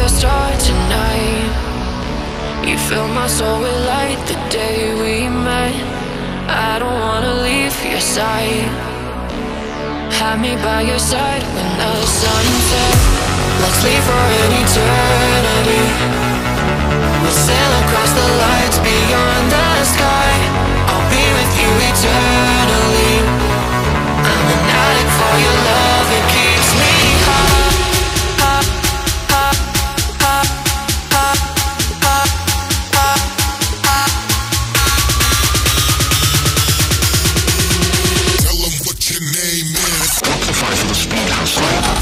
a star tonight. You fill my soul with light the day we met. I don't wanna leave your side. Have me by your side when the sun sets. Let's leave for an eternity. We'll sail across the lights beyond the sky. I'll be with you eternally. I'm an addict for your love, it keeps me high. Tell them what your name is. Spotify for the speedhouse.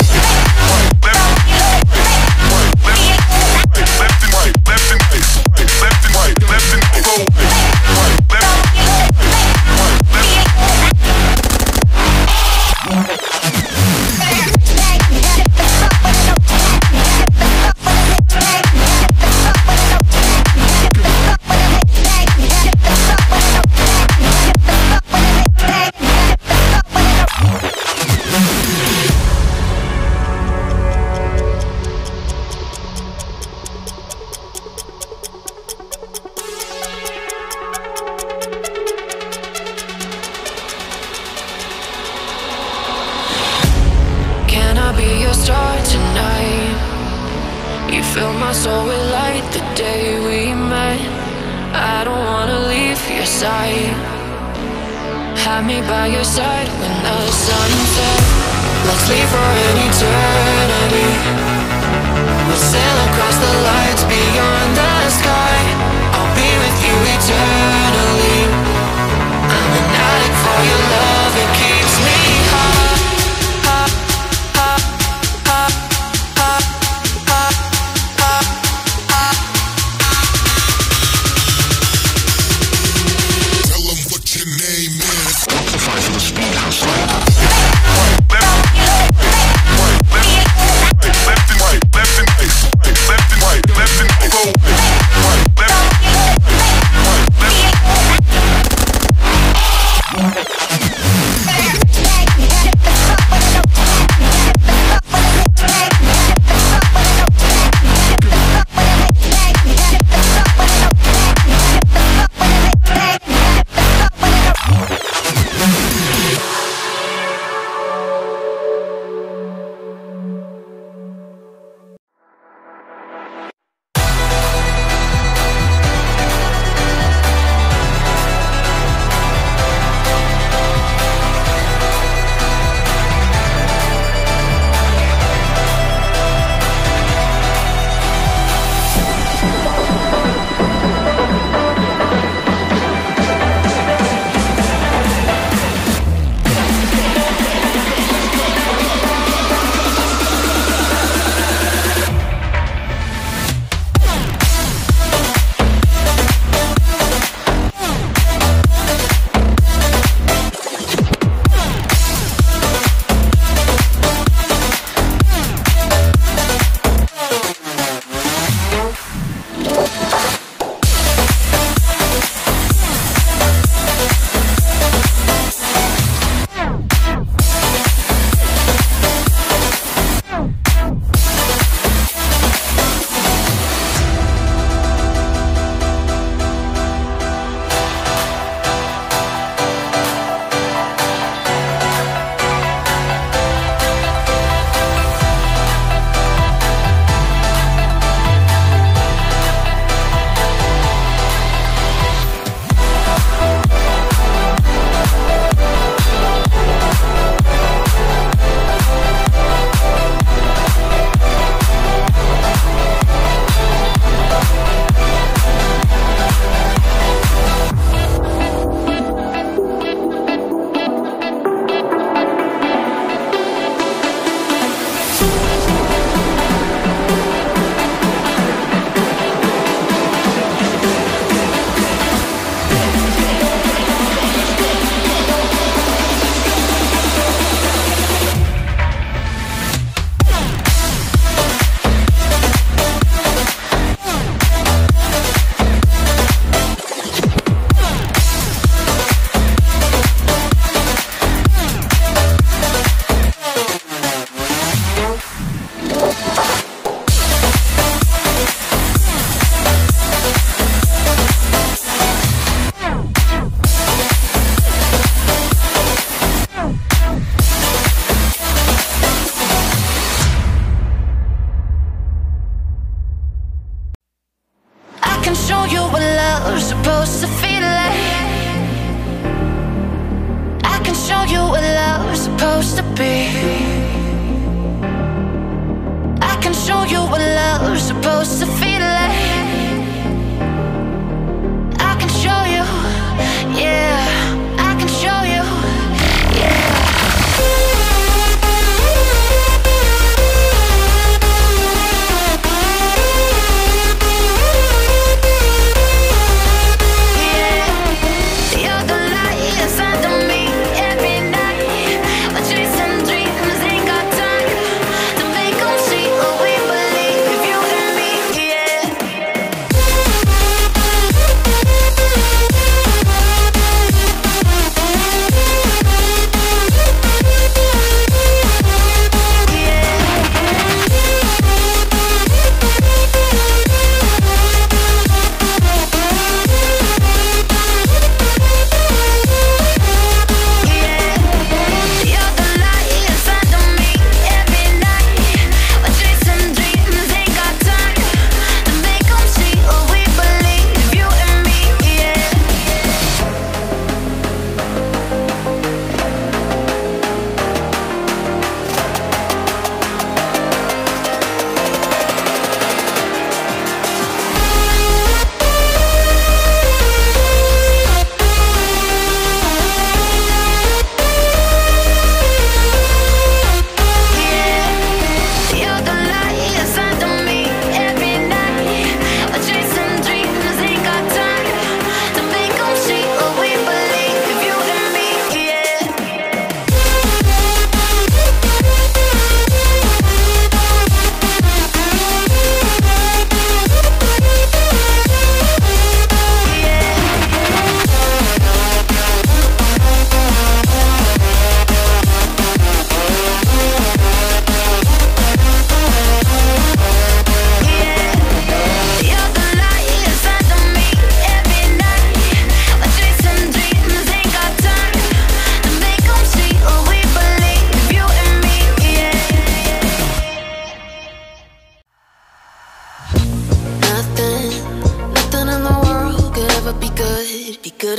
Have me by your side when the sun sets. Let's leave for an eternity. We'll sail across the lights beyond the sky. I'll be with you eternally. I'm an addict for your love, it keeps me high. Spotify for the speedhouse.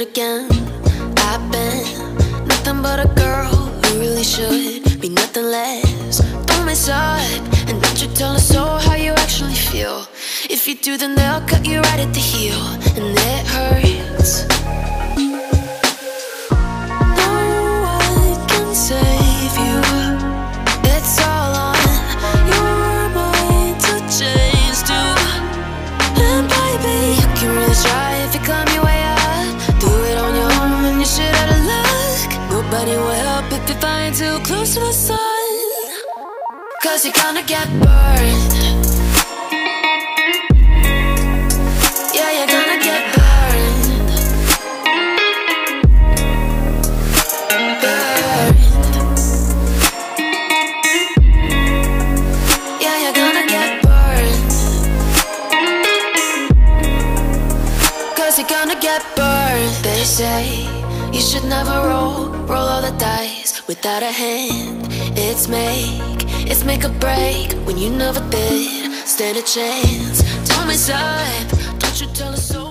again. I've been nothing but a girl who really should be nothing less. Don't mess up, and don't you tell us so how you actually feel. If you do, then they'll cut you right at the heel, and it hurts. No one can save you. It's all on your mind to change too. And baby, you can really try if you climb your way up. Do it on your own and you shit out of luck. Nobody will help if you're flying too close to the sun. 'Cause you're gonna get burned. Yeah, you're gonna get burned. Burned. Yeah, you're gonna get burned. 'Cause you're gonna get burned. They say you should never roll all the dice without a hand. It's make or break when you never did stand a chance. Don't mess up, don't you tell us so.